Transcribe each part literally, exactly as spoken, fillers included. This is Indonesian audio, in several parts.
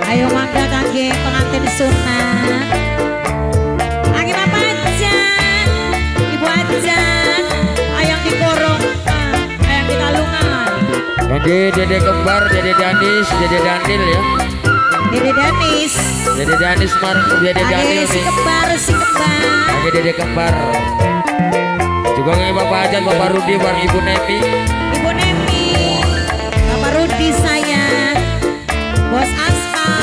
Ayo mangga kangge pengantin sunat. Angin apa aja, ibu aja, ayang dikorong, ayang di kalungan. Jadi dede kembar, dede Danis, dede Danil ya. Dede Danis. Dede Danis mar, dede Danil si nih. kembar, si kembar. Ada dede kembar. Juga nggak Bapak Ajan, Bapak Rudi, Bang Ibu Nemi. Ibu Nemi, Bapak Rudi saya, Bos Aspal,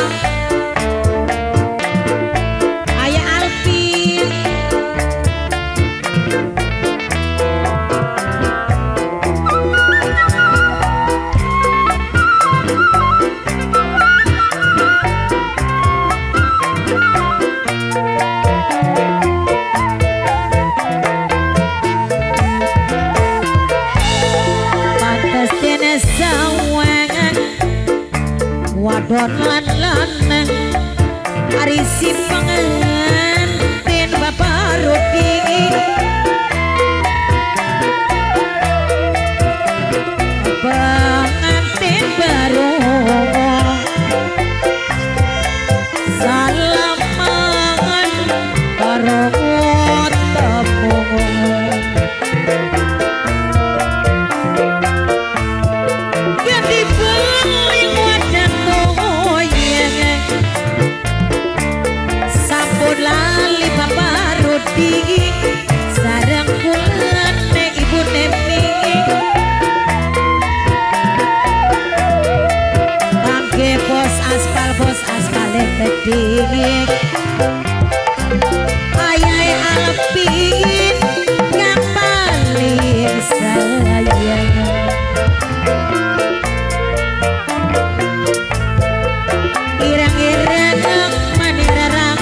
Ayah Alvin. Wadon lan lanang arisi pengantin Bapak Rudi. Pengantin baru salaman karo temu. Lali Bapak Rudi sareng kulane Ibu Nemi kangge bos aspal bos aspal gede ayahe Alvin kang paling sayang irang-irang manirarang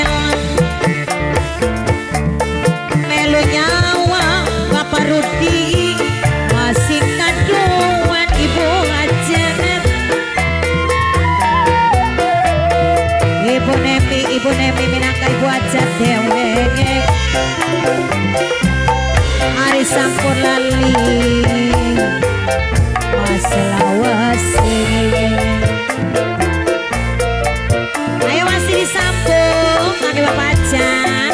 nyawa Bapak Rudi masih kandungan Ibu Ajan. Ibu Nemi, Ibu Nemi minangka Ibu Ajan dewe hari sampun lali mas lawase. Ayo masih disambung kaki Bapak Ajan.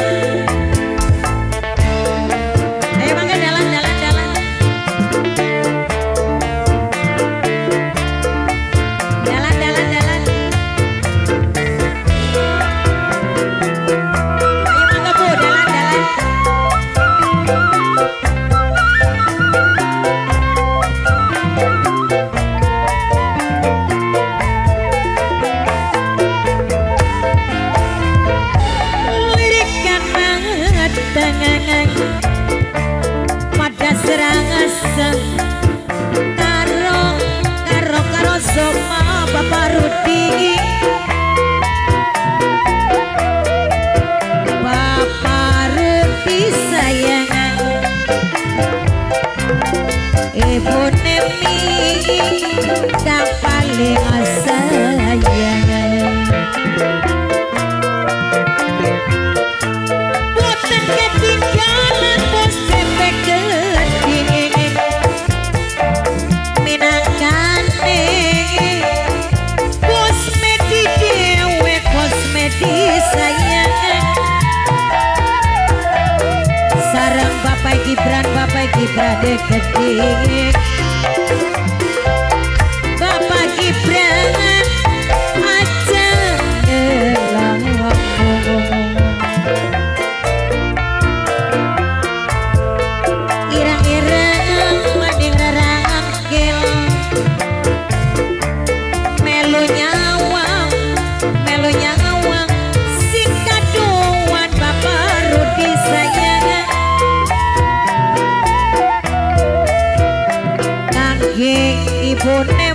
Karo karo karo sama Bapak Rudi, Bapak Rudi sayang Ibu Nemi kang paling sayang. Boten ketinggalan bos cepet gedhe minangkane kosmedi dewe kosmedi sayang sareng Bapak Gibran Bapak Gibran gede Bapak Gibran aja elang irang-irang mending rarang kel melu nyawang melu nyawang sing kaduan Bapak Rudi sayang kangge Ibu Nemi